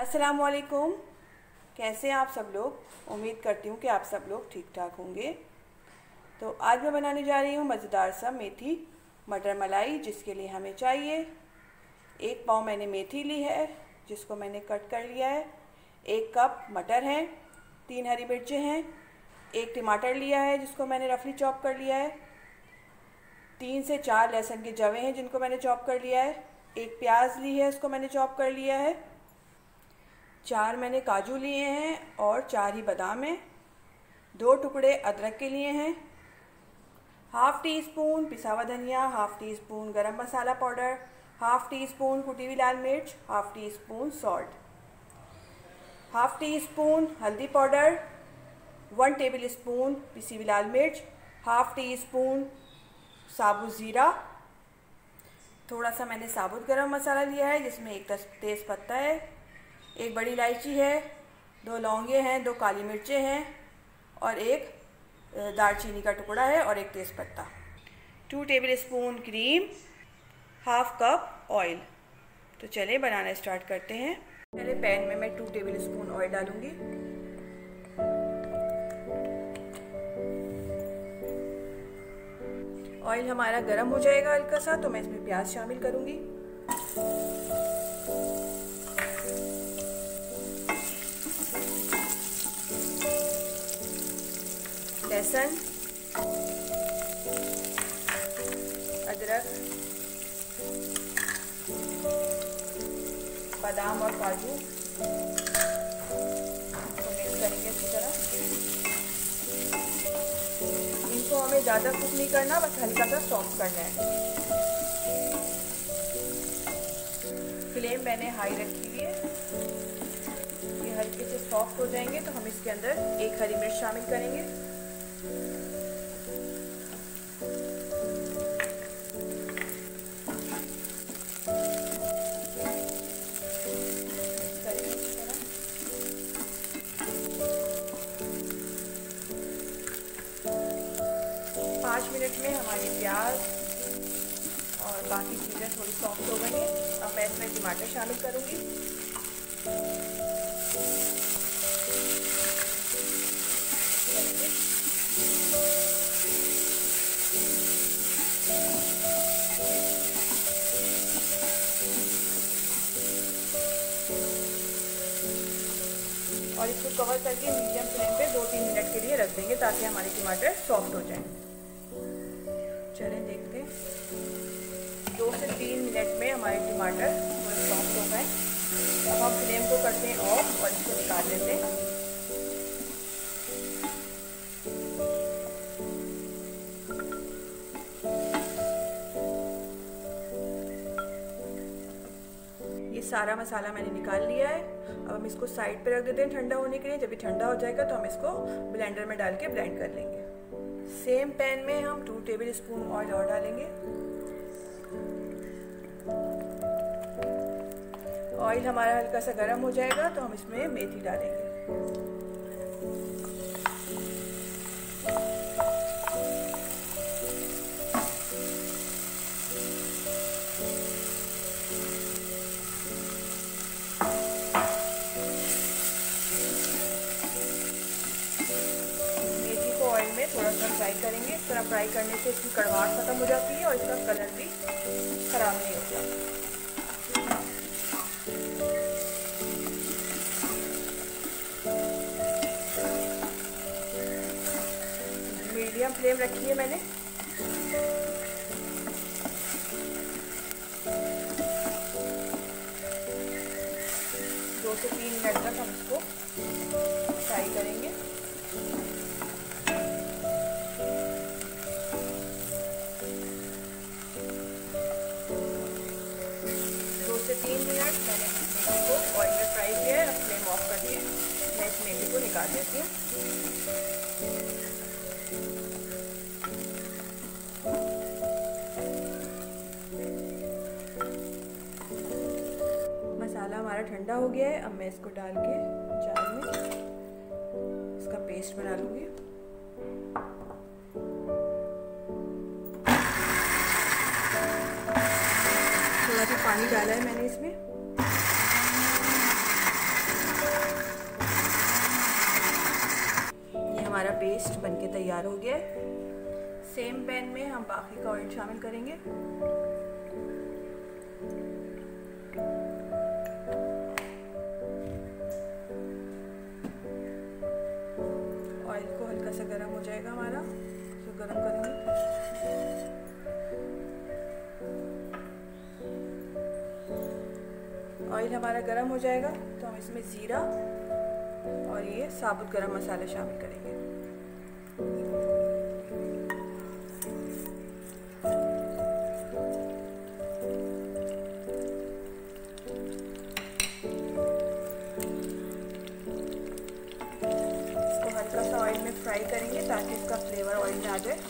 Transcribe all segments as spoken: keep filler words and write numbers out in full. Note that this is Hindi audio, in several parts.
अस्सलाम वालेकुम। कैसे हैं आप सब लोग? उम्मीद करती हूँ कि आप सब लोग ठीक ठाक होंगे। तो आज मैं बनाने जा रही हूँ मज़ेदार सा मेथी मटर मलाई, जिसके लिए हमें चाहिए एक पाव मैंने मेथी ली है जिसको मैंने कट कर लिया है, एक कप मटर है, तीन हरी मिर्चें हैं, एक टमाटर लिया है जिसको मैंने रफली चॉप कर लिया है, तीन से चार लहसुन के जवे हैं जिनको मैंने चॉप कर लिया है, एक प्याज ली है उसको मैंने चॉप कर लिया है, चार मैंने काजू लिए हैं और चार ही बादाम हैं, दो टुकड़े अदरक के लिए हैं, हाफ़ टी स्पून पिसा हुआ धनिया, half teaspoon garam masala powder, half teaspoon कुटी हुई लाल मिर्च, half teaspoon salt, half teaspoon हल्दी पाउडर, वन टेबल स्पून पिसी हुई लाल मिर्च, हाफ़ टी स्पून साबुत ज़ीरा, थोड़ा सा मैंने साबुत गरम मसाला लिया है जिसमें एक तेज़ पत्ता है, एक बड़ी इलायची है, दो लौंगे हैं, दो काली मिर्चें हैं और एक दालचीनी का टुकड़ा है और एक तेज़पत्ता, two tablespoon cream, half cup oil. तो चलिए बनाना स्टार्ट करते हैं। पहले पैन में मैं टू टेबल स्पून ऑयल डालूंगी। ऑयल हमारा गर्म हो जाएगा हल्का सा तो मैं इसमें प्याज शामिल करूंगी। लहसुन, अदरक, बादाम और काजू को मिक्स करेंगे अच्छी तरह। इनको हमें ज़्यादा कुक नहीं करना, बस हल्का सा सॉफ्ट करना है। फ्लेम मैंने हाई रखी हुई है। ये हल्के से सॉफ्ट हो जाएंगे तो हम इसके अंदर एक हरी मिर्च शामिल करेंगे। पाँच मिनट में हमारी प्याज और बाकी चीज़ें थोड़ी सॉफ्ट हो गई हैं। अब मैं इसमें टमाटर शामिल करूँगी। और इसको कवर करके मीडियम फ्लेम पे दो तीन मिनट के लिए रख देंगे ताकि हमारे टमाटर सॉफ्ट हो जाएं। चलें देखते हैं। दो से तीन मिनट में हमारे टमाटर थोड़े सॉफ्ट हो गए। अब हम फ्लेम को करते हैं ऑफ और इसको निकाल लेते हैं। ये सारा मसाला मैंने निकाल लिया है। अब हम इसको साइड पे रख देते हैं ठंडा होने के लिए। जब ये ठंडा हो जाएगा तो हम इसको ब्लेंडर में डाल के ब्लेंड कर लेंगे। सेम पैन में हम टू टेबल स्पून ऑयल और डालेंगे। ऑयल हमारा हल्का सा गर्म हो जाएगा तो हम इसमें मेथी डालेंगे। ऑयल में थोड़ा सा फ्राई करेंगे। इस तरह फ्राई करने से इसकी कड़वाहट खत्म हो जाती है और इसका कलर भी खराब नहीं होता। मीडियम फ्लेम रखी है मैंने। दो से तीन मिनट तक हम इसको फ्राई करेंगे। तीन मिनट मैंने मेथी को ऑयल में फ्राई किया है। अब फ्लेम ऑफ कर दिए। मैं इस मेथी को निकाल देती हूँ। मसाला हमारा ठंडा हो गया है। अब मैं इसको डाल के जार में इसका पेस्ट बना लूँगी। थोड़ा सा पानी डाला है मैंने इसमें। हमारा पेस्ट बनके तैयार हो गया है। सेम पैन में हम बाकी का ऑयल शामिल करेंगे। ऑयल को हल्का सा गर्म हो जाएगा हमारा, तो गर्म करेंगे। ऑयल हमारा गर्म हो जाएगा तो हम इसमें ज़ीरा और ये साबुत गरम मसाला शामिल करेंगे। इसको हल्का सा ऑयल में फ्राई करेंगे ताकि इसका फ्लेवर ऑयल में आ जाए।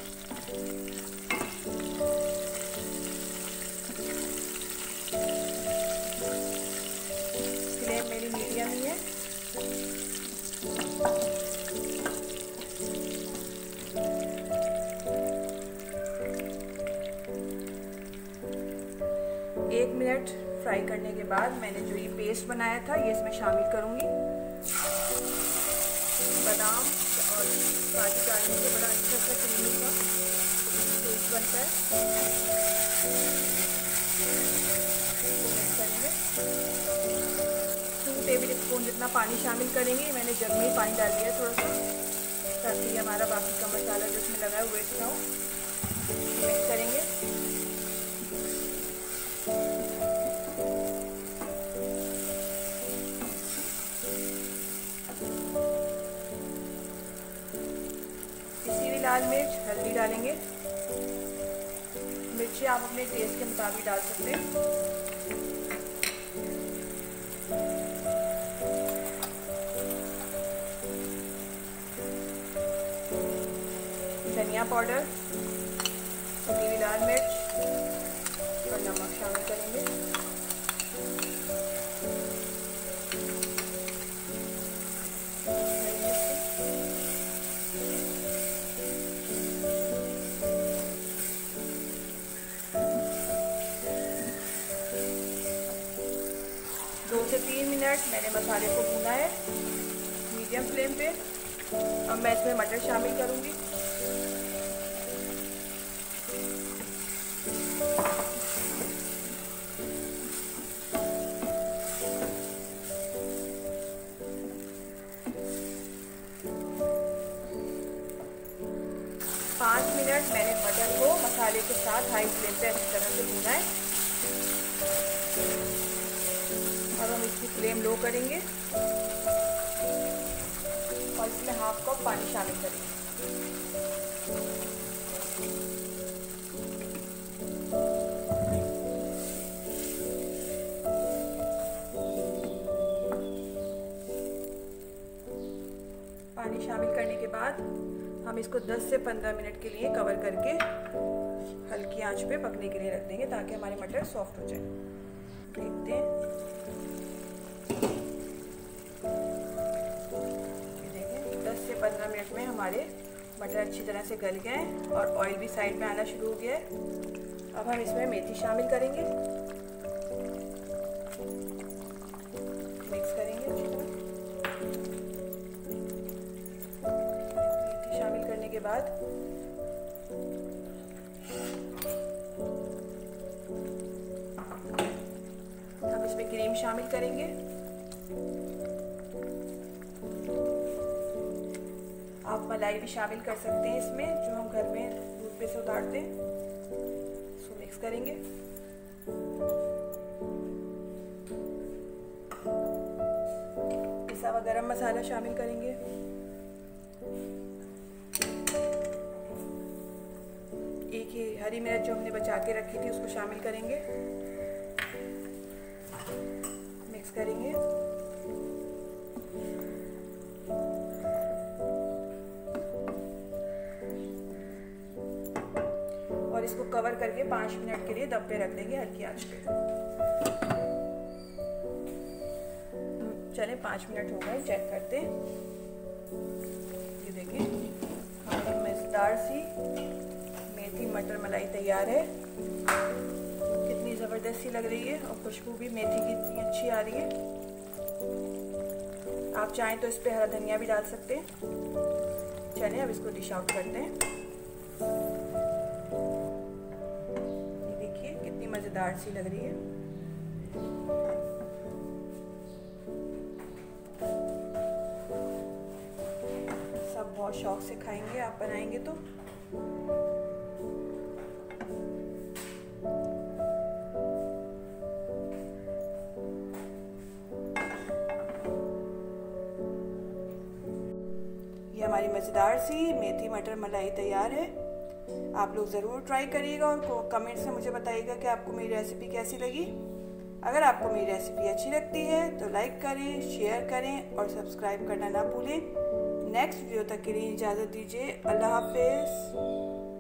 फ्लेम मेरी मीडियम ही है। एक मिनट फ्राई करने के बाद मैंने जो ये पेस्ट बनाया था ये इसमें शामिल करूंगी। बादाम और काजू डालने से बड़ा अच्छा सा क्रीमी का पेस्ट बनता है। मिक्स करेंगे। टू टेबल स्पून जितना पानी शामिल करेंगे। मैंने जग में ही पानी डाल दिया थोड़ा सा, ताकि हमारा बाकी का मसाला जो इसमें लगा है वेस्ट ना हो। मिक्स करेंगे। पिसी हुई लाल मिर्च, हल्दी डालेंगे। मिर्ची आप अपने टेस्ट के मुताबिक डाल सकते हैं। धनिया पाउडर, कुटी हुई लाल मिर्च और नमक शामिल करेंगे। दो से तीन मिनट मैंने मसाले को भूना है मीडियम फ्लेम पे। अब मैं इसमें मटर शामिल करूंगी। पाँच मिनट मैंने मटर को मसाले के साथ हाई फ्लेम पे अच्छी तरह से भूना है। अब हम इसकी फ्लेम लो करेंगे और इसमें हाफ कप पानी शामिल करेंगे। पानी शामिल करने के बाद हम इसको दस से पंद्रह मिनट के लिए कवर करके हल्की आंच पे पकने के लिए रख देंगे ताकि हमारे मटर सॉफ्ट हो जाए। देखते हैं, ये देखें दस से पंद्रह मिनट में हमारे मटर अच्छी तरह से गल गए हैं और ऑयल भी साइड में आना शुरू हो गया है। अब हम इसमें मेथी शामिल करेंगे। मिक्स करेंगे अच्छी तरह। मेथी शामिल करने के बाद हम इसमें क्रीम शामिल करेंगे। आप मलाई भी शामिल कर सकते हैं इसमें, जो हम घर में दूध पे से उतारते हैं। इसको मिक्स करेंगे। पिसा हुआ गरम मसाला शामिल करेंगे। एक ही हरी मिर्च जो हमने बचा के रखी थी उसको शामिल करेंगे। मिक्स करेंगे। और इसको कवर करके पाँच मिनट के लिए दम पे रख देंगे हल्की आंच पे। चले पाँच मिनट हो गए, चेक करते हैं। ये देखिए हमारी मज़ेदार सी मेथी मटर मलाई तैयार है। कितनी ज़बरदस्त सी लग रही है और खुशबू भी मेथी की इतनी अच्छी आ रही है। आप चाहें तो इस पे हरा धनिया भी डाल सकते हैं। चलिए अब इसको डिश आउट करते हैं। ये देखिए कितनी मज़ेदार सी लग रही है। सब बहुत शौक से खाएंगे आप बनाएंगे तो। ये हमारी मज़ेदार सी मेथी मटर मलाई तैयार है। आप लोग ज़रूर ट्राई करिएगा और कमेंट्स में मुझे बताइएगा कि आपको मेरी रेसिपी कैसी लगी। अगर आपको मेरी रेसिपी अच्छी लगती है तो लाइक करें, शेयर करें और सब्सक्राइब करना ना भूलें। नेक्स्ट वीडियो तक के लिए इजाज़त दीजिए। अल्लाह हाफिज़।